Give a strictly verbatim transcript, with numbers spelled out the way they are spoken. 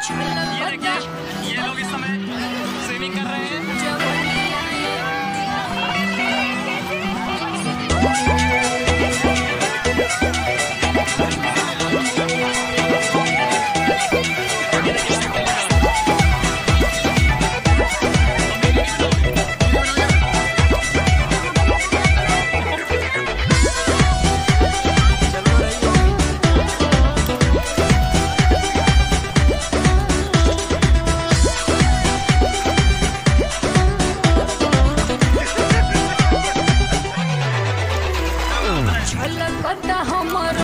ये देखिए, ये लोग इस समय स्विमिंग कर रहे हैं।